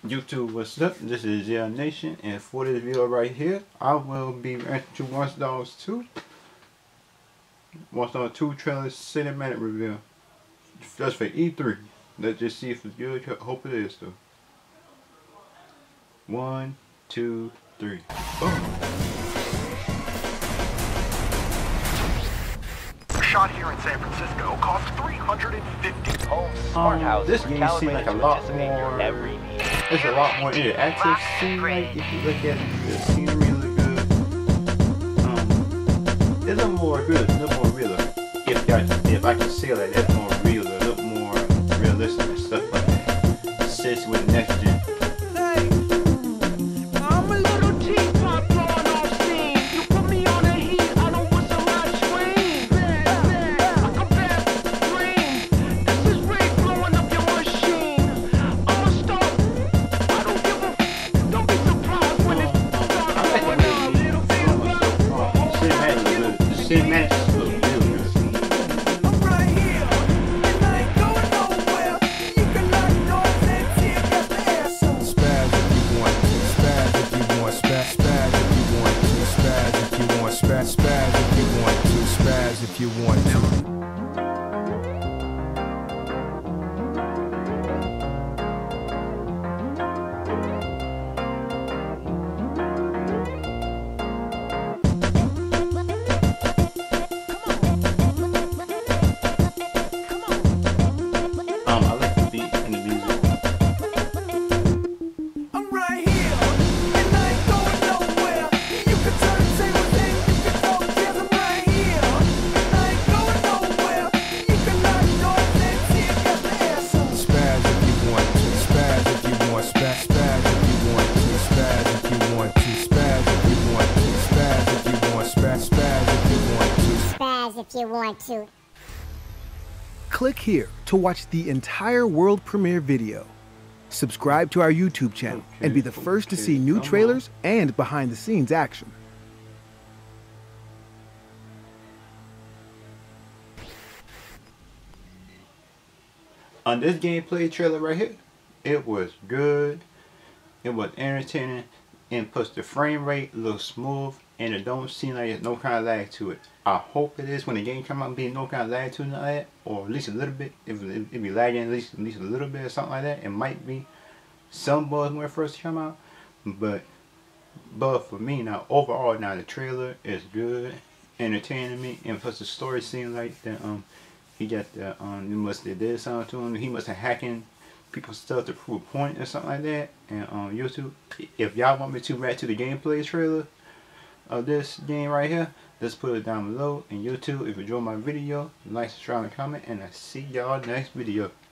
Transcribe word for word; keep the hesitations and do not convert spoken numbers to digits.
YouTube, what's up? This is Zell Nation, and for this video right here, I will be reacting to Watch Dogs two. Watch Dogs two trailer cinematic review. Just for E three. Let's just see if it's good. Hope it is though. One, two, three. Oh. Shot here in San Francisco cost three hundred fifty. Home smart house. Um, this game seems like a lot more. Every need. It's a lot more interactive. Seems like if you look at it, the scenery look good. Um, it's a little more good, a little more real. If I if I can say that, that's more real, a little more realistic and stuff like that. Sits with next gen. Cinematic look real good. I'm right here, and I ain't going nowhere. You can knock doors and tear gas the ass up. Spaz if you want to, spaz if you want, spaz, spaz if you want to, spaz if you want, spaz, spaz if you want to, spaz if you want to. I'm right here, and I ain't going nowhere. You can turn tables and you can throw chairs. I'm right here, and I ain't going nowhere. You can knock doors and tear gas the ass up. Spaz if you want to, spaz if you want, spaz, spaz if you want to, spaz if you want to, spaz if you want to, spaz if you want, spaz, spaz if you want to. Spaz if you want to. Click here to watch the entire world premiere video. Subscribe to our YouTube channel and be the first to see new trailers and behind the scenes action. On this gameplay trailer right here, it was good, it was entertaining, and plus the frame rate looks smooth, and it don't seem like there's no kind of lag to it. I hope it is when the game come out, be no kind of lag to it, like or at least a little bit. If it, it be lagging at least at least a little bit or something like that, it might be some bugs when it first come out. But but for me now, overall now the trailer is good, entertaining me, and plus the story seems like that um he got the um you must have did something to him. He must have hacking people's stuff to prove a point or something like that. And um YouTube, if y'all want me to react to the gameplay trailer of this game right here, let's put it down below. And YouTube, if you enjoyed my video, like, subscribe, and comment, and I see y'all next video.